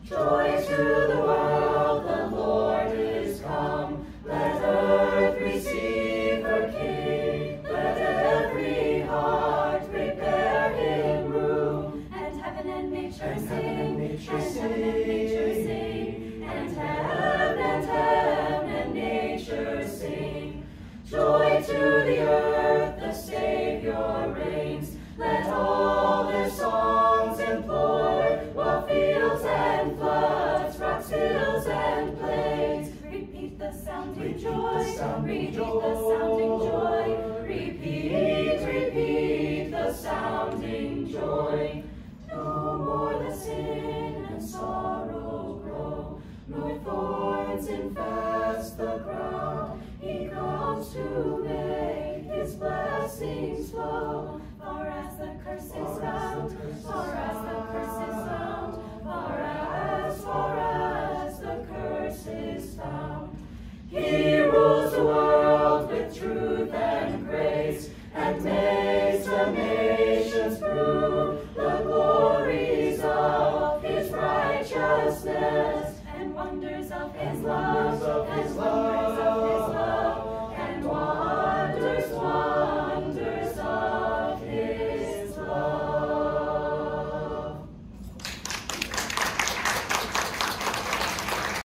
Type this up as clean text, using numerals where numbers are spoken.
Joy to the world, the Lord is come. Let earth receive her King. Let every heart prepare him room. And heaven and nature sing. And heaven and nature sing. And heaven and nature sing. Joy to the earth, the Savior reigns. Let all their songs employ, while fields and floods, rocks, hills, and plains repeat the sounding joy. Repeat the sounding joy.